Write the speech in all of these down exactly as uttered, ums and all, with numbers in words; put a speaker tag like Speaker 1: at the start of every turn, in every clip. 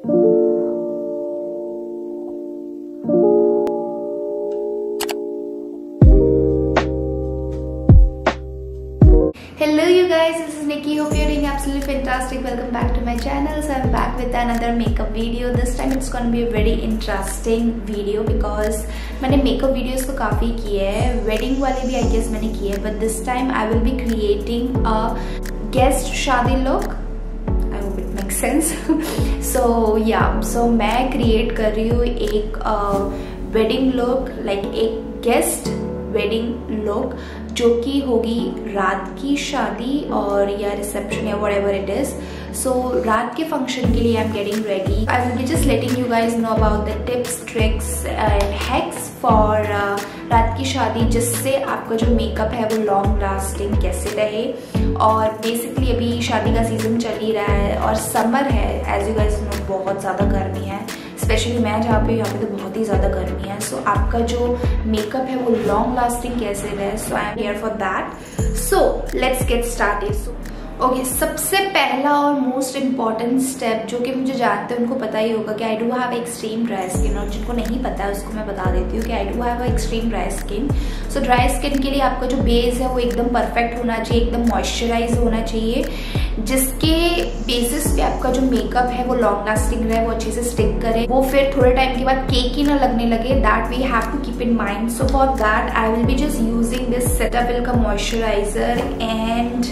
Speaker 1: Hello you guys, this is Nikki. Hope you're doing absolutely fantastic. Welcome back to my channel. So I'm back with another makeup video. This time it's going to be a very interesting video because मैंने makeup videos तो काफ़ी किए हैं, wedding वाले भी I guess मैंने किए हैं, but this time I will be creating a guest शादी look. I hope it makes sense. So yeah, so मैं create कर रही हूँ एक uh, wedding look, like एक guest wedding look जो कि होगी रात की शादी और या रिसेप्शन या whatever it is. So रात के फंक्शन के लिए I'm getting ready. I will be just letting you guys know about the tips, tricks and hacks for uh, रात की शादी, जिससे आपका जो मेकअप है वो लॉन्ग लास्टिंग कैसे रहे. और बेसिकली अभी शादी का सीजन चल ही रहा है और समर है, एज यू गाइस नो बहुत ज़्यादा गर्मी है, स्पेशली मैं जहाँ पे यहाँ पे तो बहुत ही ज़्यादा गर्मी है. सो so, आपका जो मेकअप है वो लॉन्ग लास्टिंग कैसे रहे, so I am here for that. So let's get started. So okay, सबसे पहला और मोस्ट इम्पॉर्टेंट स्टेप जो कि मुझे जानते हैं उनको पता ही होगा कि I do have extreme dry skin, और जिनको नहीं पता है उसको मैं बता देती हूँ कि I do have extreme dry skin. So dry skin के लिए आपका जो बेस है वो एकदम परफेक्ट होना चाहिए, एकदम मॉइस्चराइज होना चाहिए, जिसके बेसिस पे आपका जो मेकअप है वो लॉन्ग लास्टिंग रहे, वो अच्छे से स्टिक करे, वो फिर थोड़े टाइम के बाद केक ही ना लगने लगे. That we have to keep in mind. So for that I will be just using this Cetaphil का moisturizer and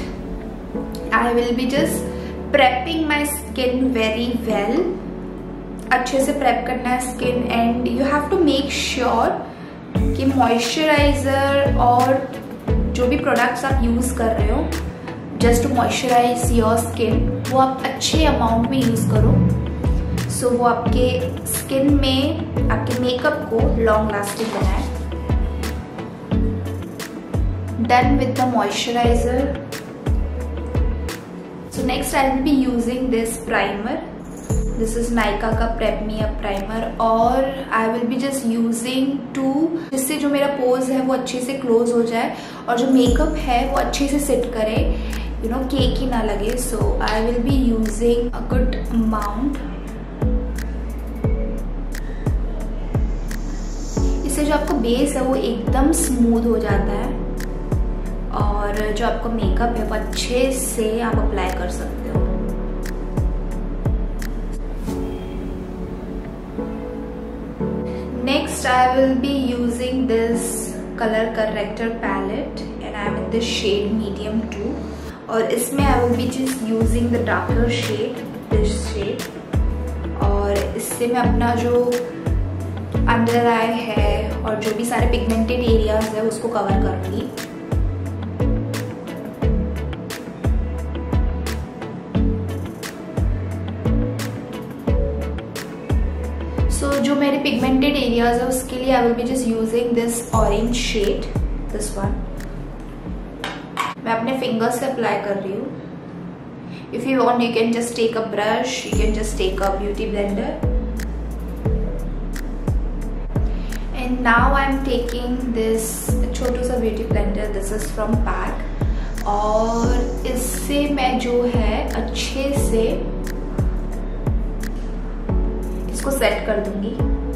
Speaker 1: I will be just prepping my skin very well. अच्छे से prep करना है skin and you have to make sure कि moisturizer और जो भी products आप use कर रहे हो just to moisturize your skin, वो आप अच्छे amount में use करो. So वो आपके skin में आपके makeup को long lasting बनाए. Done with the moisturizer. So next I will be using this primer. This is Nykaa का Prep Me Up primer और I will be just using to जिससे जो मेरा पोज है वो अच्छे से क्लोज हो जाए और जो मेकअप है वो अच्छे से सेट करे, you know, केक ही ना लगे. So I will be using a good amount. इससे जो आपका बेस है वो एकदम स्मूथ हो जाता है और जो आपका मेकअप है वो अच्छे से आप अप्लाई कर सकते हो. Next I will be using this colour corrector palette and I am in this shade medium two, और इसमें I will be just using the darker shade, this shade, और इससे मैं अपना जो अंडर आई है और जो भी सारे पिगमेंटेड एरियाज है उसको कवर करूंगी. So, जो मेरे पिगमेंटेड एरियाज है उसके लिए I will be just using this orange shade, this one. मैं अपने फिंगर्स से अप्लाई कर रही हूँ. If you want you can just take a brush, you can just take a beauty blender. And now I am taking this छोटू सा beauty blender, this is from PAC, और इससे मैं जो है अच्छे से को सेट कर दूंगी.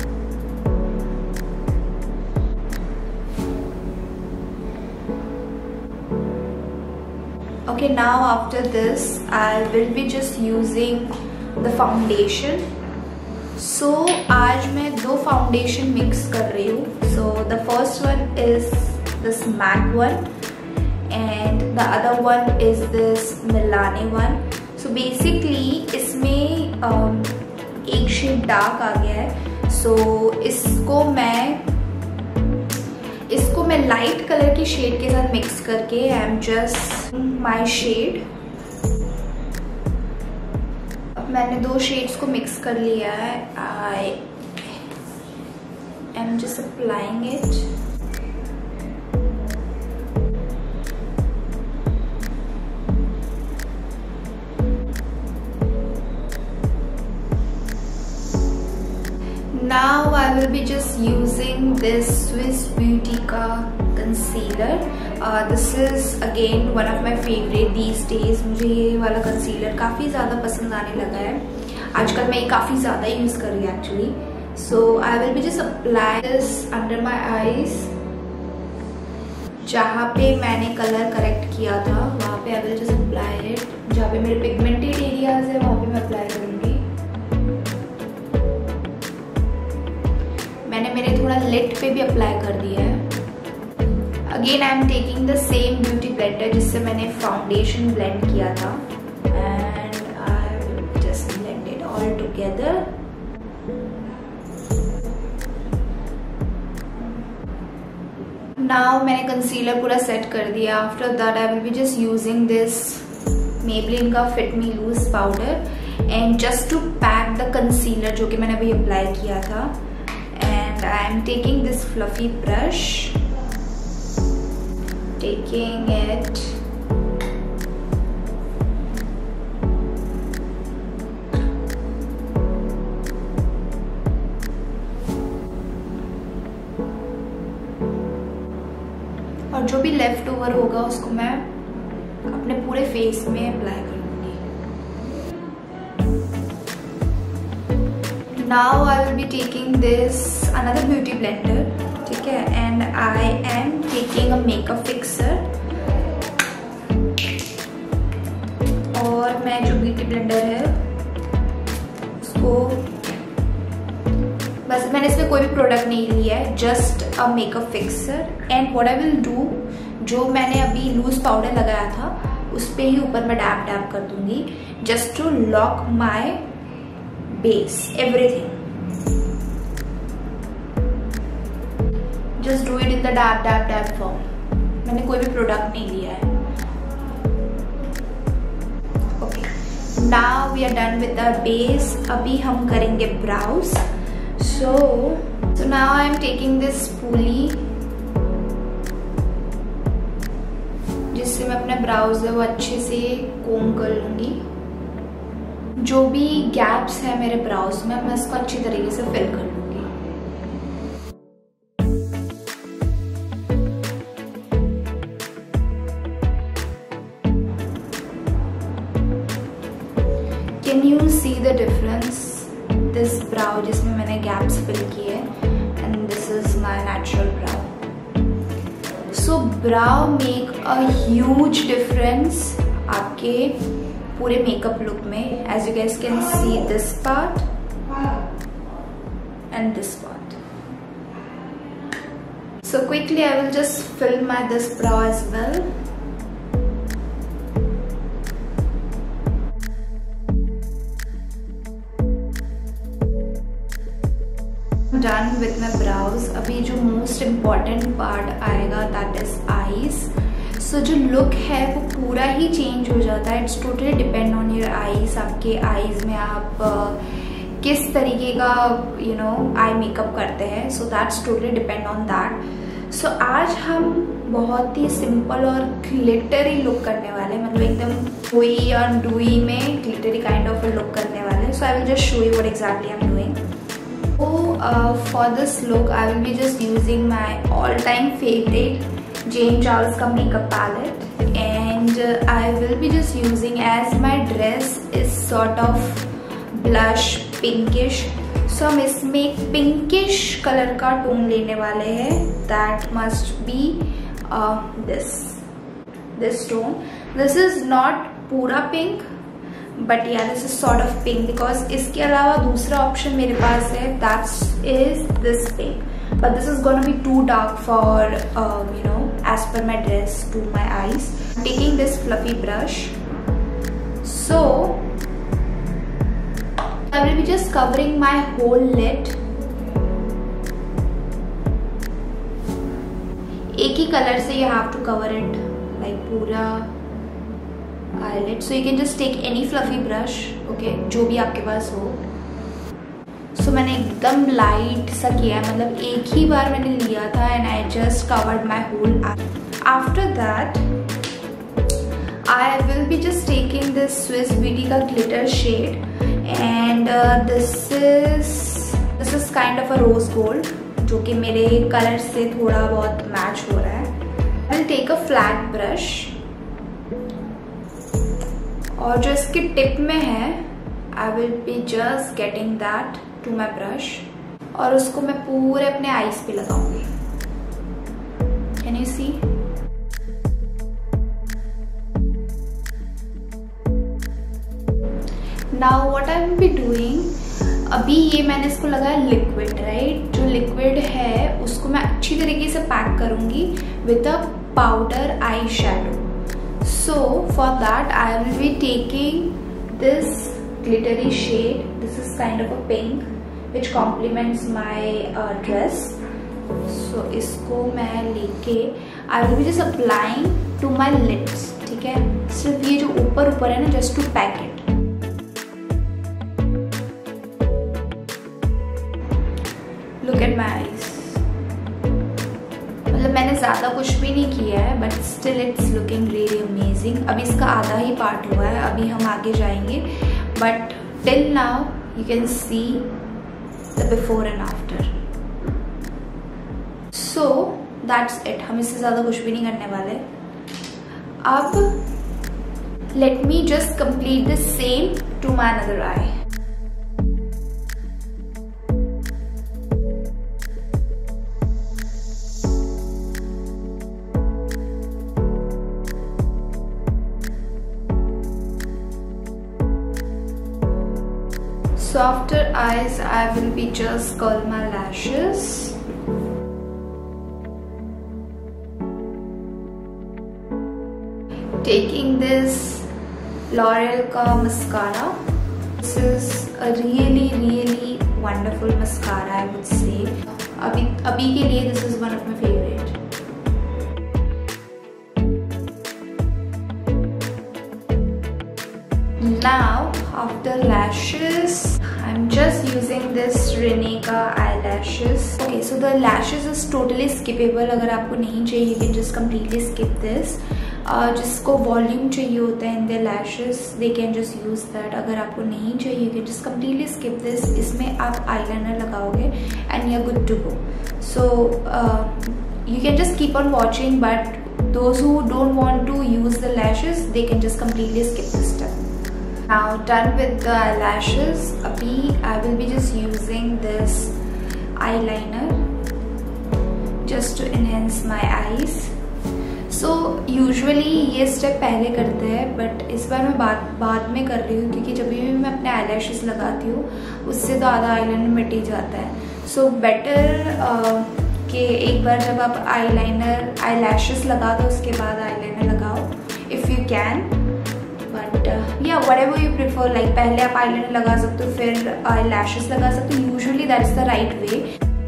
Speaker 1: Okay, now after this I will be just using the foundation. So आज मैं दो फाउंडेशन मिक्स कर रही हूँ. So the first one is this matte one and the other one is this Milani one. So basically इसमें um, एक shade dark आ गया है. सो so, इसको मैं इसको मैं लाइट कलर की शेड के साथ मिक्स करके I am just my shade. अब मैंने दो शेड्स को मिक्स कर लिया है. I am just applying it. Now I will be just using this Swiss Beauty का concealer. Uh, this is again one of my favorite these days. मुझे ये वाला concealer काफ़ी ज़्यादा पसंद आने लगा है. आजकल मैं ये काफ़ी ज़्यादा यूज़ कर रही हूँ actually. So I will be just apply this under my eyes. जहाँ पे मैंने कलर करेक्ट किया था वहाँ पे I will just apply it. जहाँ पे मेरे पिगमेंटेड एरियाज है वहाँ पे मैं अप्लाई करूँगी. मैंने मेरे थोड़ा लिट पे भी अप्लाई कर दिया है. Again I am taking the same beauty blender जिससे मैंने फाउंडेशन ब्लेंड किया था and I will just blend it all together. Now मैंने कंसीलर पूरा सेट कर दिया. After that I will be just using this Maybelline का fit me loose powder and just to pack the concealer जो कि मैंने अभी अप्लाई किया था. And I am taking this fluffy brush, taking it और जो भी लेफ्ट ओवर होगा उसको मैं अपने पूरे फेस में अप्लाई कर दूंगी. Now I will be taking this another beauty blender, ठीक है, and I am taking a makeup fixer. और मैं जो ब्यूटी ब्लेंडर है उसको बस मैंने इसमें कोई भी प्रोडक्ट नहीं लिया है, just a makeup fixer. And what I will do, जो मैंने अभी लूज पाउडर लगाया था उस पे ही ऊपर मैं डैप डैप कर दूंगी just to lock my base everything. Just do it in the dab dab dab form. मैंने कोई भी प्रोडक्ट नहीं लिया है. Okay, now we are done with the base. अभी हम करेंगे brows. So, so now I am taking this spoolie जिससे मैं अपने ब्राउज है वो अच्छे से कोम कर लूंगी. जो भी गैप्स है मेरे ब्राउज में मैं इसको अच्छी तरीके से फिल कर लूंगी. Can you see the difference? This brow जिसमें मैंने गैप्स फिल किए and this is my natural brow. So brow make a huge difference आपके पूरे मेकअप लुक में. As you guys can see this part and this part. So quickly I will just fill my this brow as well. Done with my brows. अभी जो most important part आएगा that is eyes. So जो look है वो पूरा ही change हो जाता है. It's totally depend on your eyes. आपके आईज में आप uh, किस तरीके का यू नो आई मेकअप करते हैं. So that's totally depend on that. So आज हम बहुत ही सिंपल और ग्लिटरी लुक करने वाले हैं. मतलब एकदम हुई और डुई में ग्लिटरी काइंड ऑफ लुक करने वाले हैं. So I will just show you what exactly I am doing. So uh, for this look I will be just using my all-time favorite Jane Charles का makeup palette and uh, I will be just using, as my dress is sort of blush pinkish, so हम इसमें pinkish color का tone लेने वाले हैं. That must be uh, this this tone. This is not पूरा pink but या this is sort of pink because इसके अलावा दूसरा ऑप्शन मेरे पास है that is this pink. But this is gonna be too dark for you know as per my dress to my eyes. Taking this fluffy brush. So I will be just covering my whole lid. एक ही colour से you have to cover it like पूरा eyelid. So you can just take any fluffy brush, okay, जो भी आपके पास हो. So मैंने एकदम लाइट सा किया, मतलब एक ही बार मैंने लिया था and I just covered my whole eye. After that, I will be just taking this Swiss Beauty का glitter shade and uh, this is this is kind of a rose gold जो कि मेरे कलर से थोड़ा बहुत match हो रहा है. I will take a flat brush और जो इसकी टिप में है I will be just getting that to my brush और उसको मैं पूरे अपने आईज पे लगाऊंगी। Can you see? Now what I will be doing, अभी ये मैंने इसको लगाया लिक्विड, राइट? जो लिक्विड है उसको मैं अच्छी तरीके से पैक करूंगी with a powder eye shadow. So for that I will be taking this glittery shade. This is kind of a pink which complements my uh, dress. So इसको मैं लेके I will be just applying to my lips, ठीक है? सिर्फ ये जो ऊपर ऊपर है ना, just to pack it. Look at my eyes. मतलब मैंने ज़्यादा कुछ भी नहीं किया है, but still it's looking really amazing. अभी इसका आधा ही पार्ट हुआ है, अभी हम आगे जाएंगे. But till now you can see the before and after. So that's it. हम इससे ज़्यादा कुछ भी नहीं करने वाले. अब let me just complete the same to my another eye. So after eyes, I will be just curl my lashes. Taking this L'Oreal ka mascara. This is a really really wonderful mascara, I would say. अभी अभी के लिए this is one of my favorite. Now after lashes, I'm just using this Reneka eyelashes. Okay, so the lashes is totally skippable. अगर आपको नहीं चाहिए, you can just completely skip this. uh, जिसको volume चाहिए होता है in their lashes, they can just use that. अगर आपको नहीं चाहिए, you can just completely skip this. इसमें आप eyeliner लगाओगे and you're good to go. So uh, you can just keep on watching, but those who don't want to use the lashes, they can just completely skip this step. Now done with the eyelashes, abhi I will be just using this eyeliner just to enhance my eyes. So usually ये step पहले करते हैं, but इस बार मैं बाद बाद में कर रही हूँ क्योंकि जब भी मैं अपने eyelashes लगाती हूँ उससे तो आधा eyeliner मिट ही जाता है. So better uh, कि एक बार जब आप eyeliner eyelashes लगा दो उसके बाद eyeliner लगाओ if you can. But uh, yeah, whatever you prefer. Like पहले आप eyeliner लगा सकते हो, फिर eyelashes लगा सकते हो. Usually that's the right way.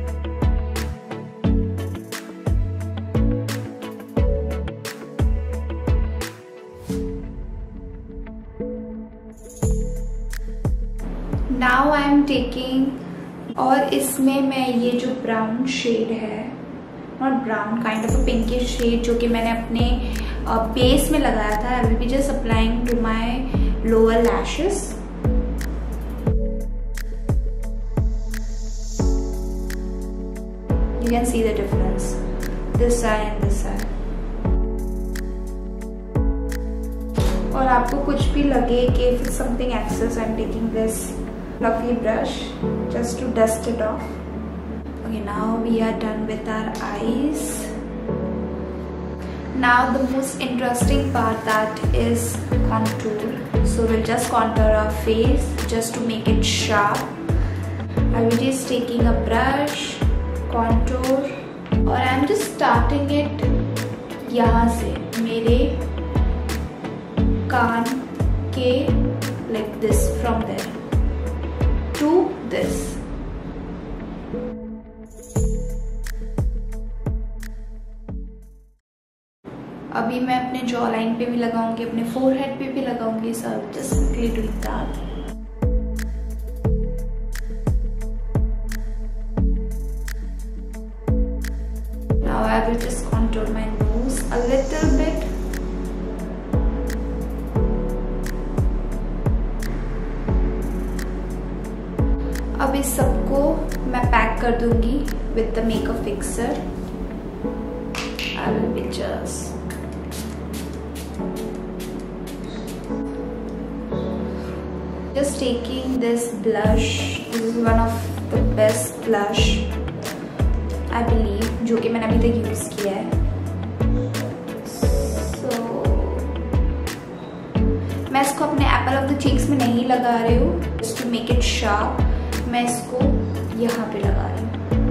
Speaker 1: Now I am taking, और इसमें मैं ये जो brown shade है, not brown, kind of a pinkish shade जो कि मैंने अपने बेस uh, में लगाया था. I will be just applying to my lower lashes. You can see the difference, this eye and this eye. और आपको कुछ भी लगे कि if it's something excess, I'm taking this fluffy brush just to dust it off. Okay, now we are done with our eyes. Now the most interesting part, that is contour. So we'll just contour our face just to make it sharp. I will just taking a brush, contour, और I'm just starting it यहाँ से मेरे कान के, like this, from there to this. अभी मैं अपने jaw line पे भी लगाऊंगी, अपने फोरहेड पे भी लगाऊंगी. So just quickly doing that. Now I will just contour my nose a little bit. अब इस सबको मैं पैक कर दूंगी with the makeup fixer. I will be just Just taking this blush. This is one of the best blush I believe जो कि मैंने अभी तक यूज किया है. So मैं इसको अपने एप्पल ऑफ द चीक्स में नहीं लगा रही हूँ. Just to make it sharp, मैं इसको यहाँ पे लगा रही हूँ.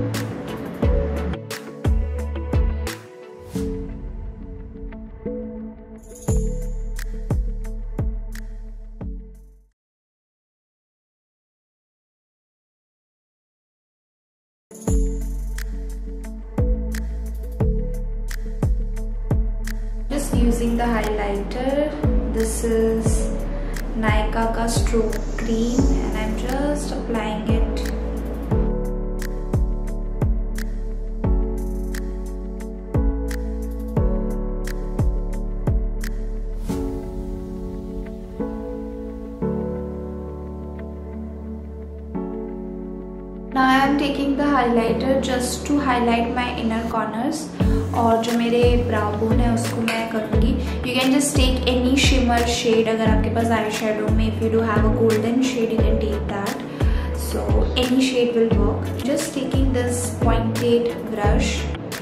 Speaker 1: Just using the highlighter. This is Nykaa ka stroke cream and I'm just applying it. Now I am taking the highlighter just to highlight my inner corners. और जो मेरे ब्राउ बोन है उसको मैं करूँगी. You can just take any shimmer shade. अगर आपके पास आई शेडो में if you do have a golden shade you can take that. So any shade will work. Just taking this pointed brush.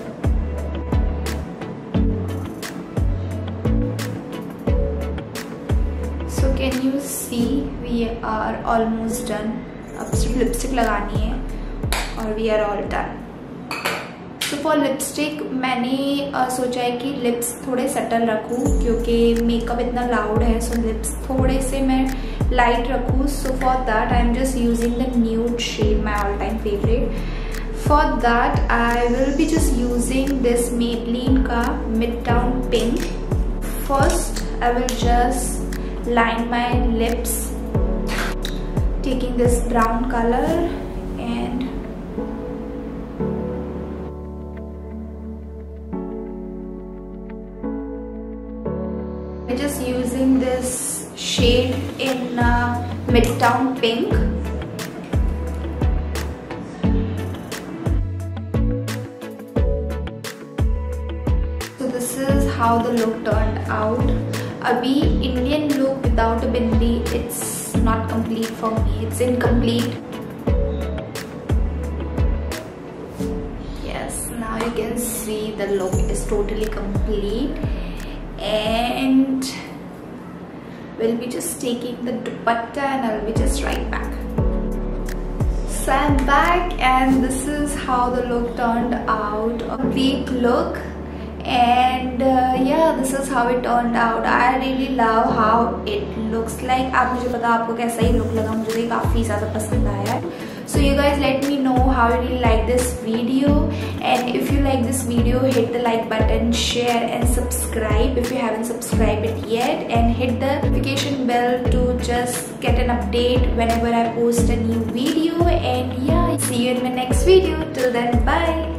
Speaker 1: So can you see we are almost done. अब सिर्फ lipstick लगानी है और we are all done. तो for lipstick मैंने uh, सोचा है कि लिप्स थोड़े सटल रखूँ क्योंकि मेकअप इतना लाउड है. सो लिप्स थोड़े से मैं लाइट रखूँ. So for that I am just using the nude shade, my all time favourite. For that I will be just using this Maybelline का midtown pink. First I will just line my lips taking this brown colour and just using this shade in uh, Midtown Pink. So this is how the look turned out. Abhi Indian look without a bindi, it's not complete for me. It's incomplete. Yes, now you can see the look is totally complete. And we'll be just taking the dupatta and I'll be just right back. So I'm back and this is how the look turned out. A complete look. And uh, yeah, this is how it turned out. I really love how it looks like. आप मुझे पता आपको कैसा ही look लगा. मुझे ये काफ़ी ज़्यादा पसंद आया है. So you guys let me know how you really like this video, and if you like this video hit the like button, share and subscribe if you haven't subscribed it yet, and hit the notification bell to just get an update whenever I post a new video. And yeah, see you in my next video. Till then, bye.